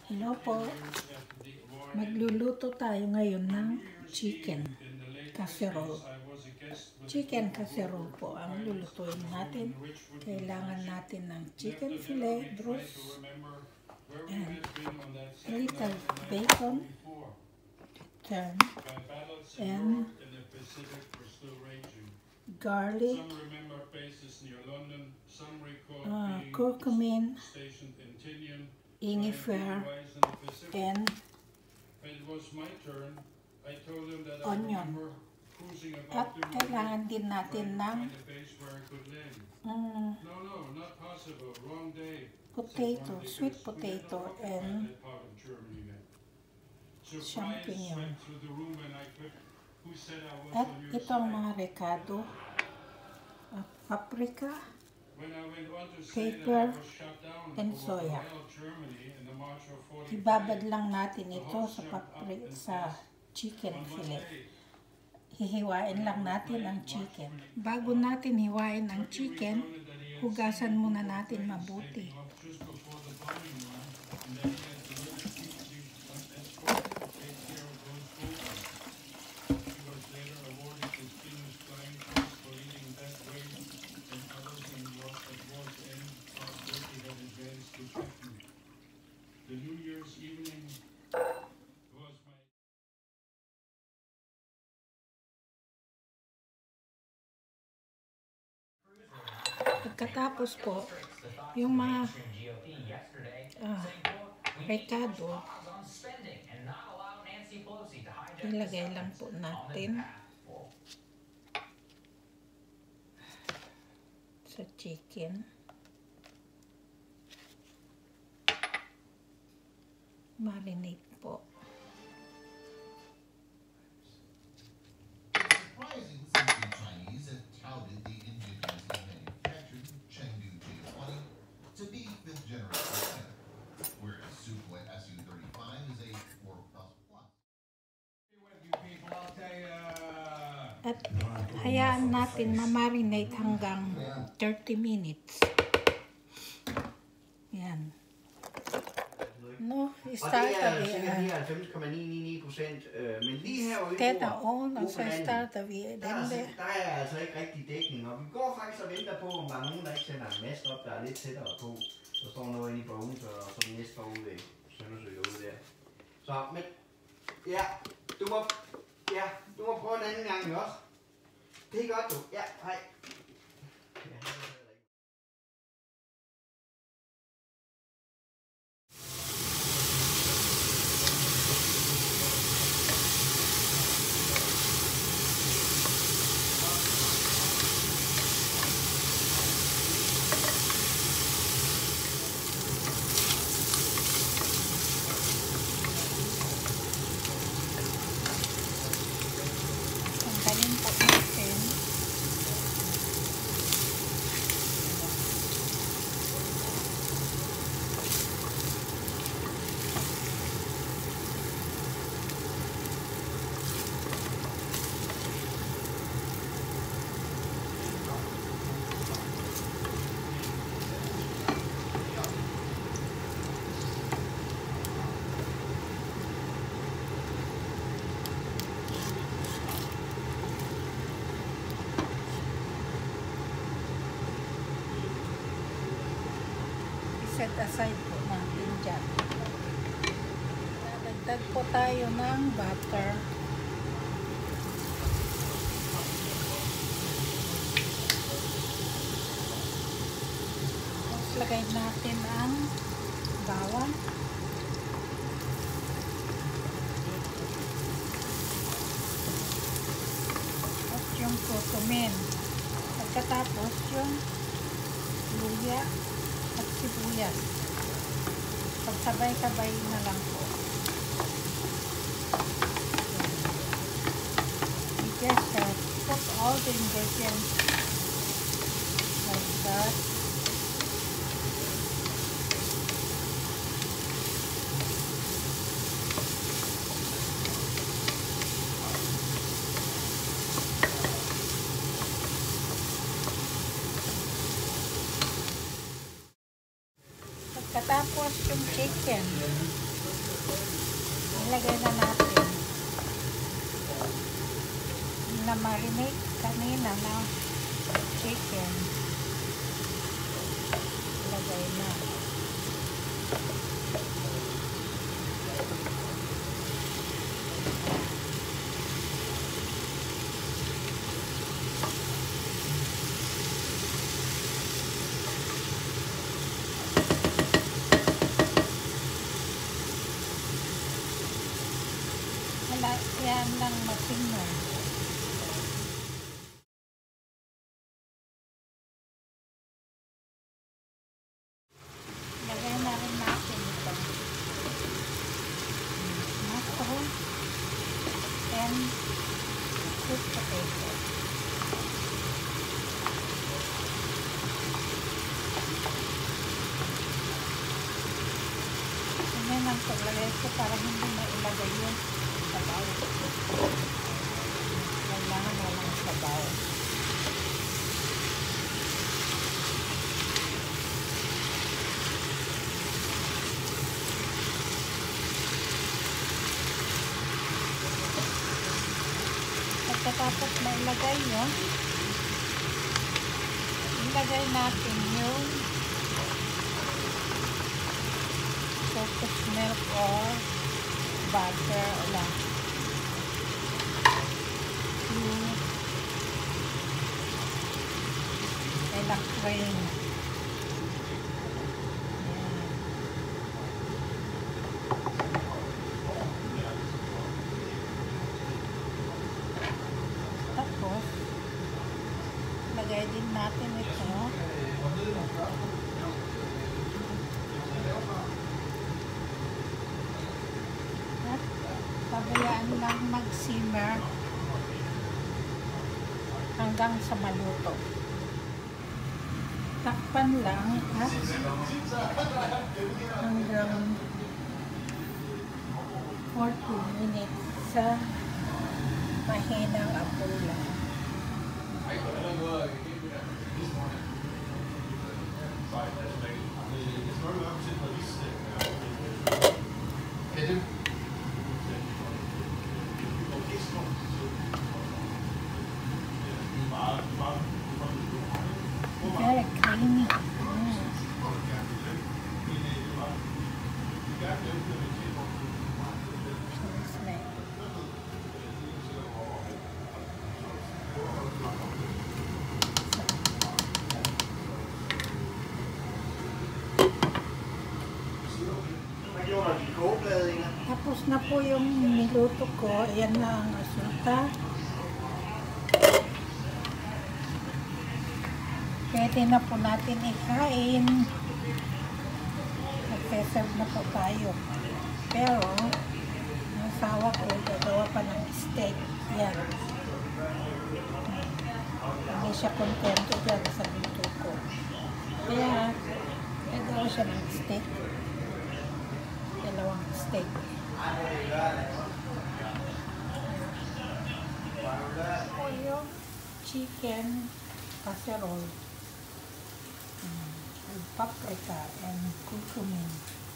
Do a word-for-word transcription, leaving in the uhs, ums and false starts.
Hello po. Magluluto tayo ngayon ng chicken casserole. Chicken casserole po ang lulutuin natin. Kailangan natin ng chicken fillet, bruise, and a little bacon, turn, and garlic, uh, curcumin, ingefära, and onion. At kailangan din natin ng um, potato, sweet potato, and champignon. At ito ang mga recado, uh, paprika, pepper, and soya. Ibabad lang natin ito sa paprika, sa chicken fillet. Hihiwain lang natin ang chicken. Bago natin hiwain ang chicken, hugasan muna natin mabuti. Pagkatapos po, yung mga uh, recado, ilagay lang po natin sa chicken. Marinate po. At hayaan natin ma-marinate hanggang thirty minutes. Yan. No, start at vi halvfems komma ni ni ni procent, men lige herude i den er on, og så starter vi den der. der. Der er altså ikke rigtig dækning, og vi går faktisk og venter på, om der er nogen, der ikke sender en mast op, der er lidt tættere på. Der står noget inde i Bones, og så den næste ude ved Søndersø ude der. Så, men ja, du må, ja, du må prøve en anden gang også. Det er godt, du. Ja, hej. Ja. Set aside po natin dyan. Dadagdag po tayo ng butter. Tapos lagay natin ang bawang. At yung curcumin. Pagkatapos yung luya at sibuyas. Pagsabay-sabay na lang po. We just uh, put all the ingredients like that. Pagkatapos yung chicken, Ilagay na natin na marinate kanina na chicken. Ilagay na. Yan lang matingnan. Lagay na rin natin ito. Mushroom and sweet potato. Ganyan ang paglagay ko para hindi mailagay yung sabaw. Kailangan walang sabaw. Pagkatapos na ilagay yun, ilagay natin yung coconut milk or butter lang. Kailang cream. Tapos, lagay din natin ito. At pabayaan lang mag-simmer hanggang sa maluto. Takpan lang at hanggang forty minutes sa mahinang apoy lang. Very creamy. Mm. Tapos na po yung niluto ko. Ayan na ang resulta. Pwede na po natin ikain. Nag-serve na po tayo. Pero, ang asawa ko gagawa pa ng steak. Yan. Hindi siya kontento dyan sa luto ko. Kaya, gagawa siya ng steak. Dalawang steak. O yung chicken casserole. Mm, with paprika and curcumin.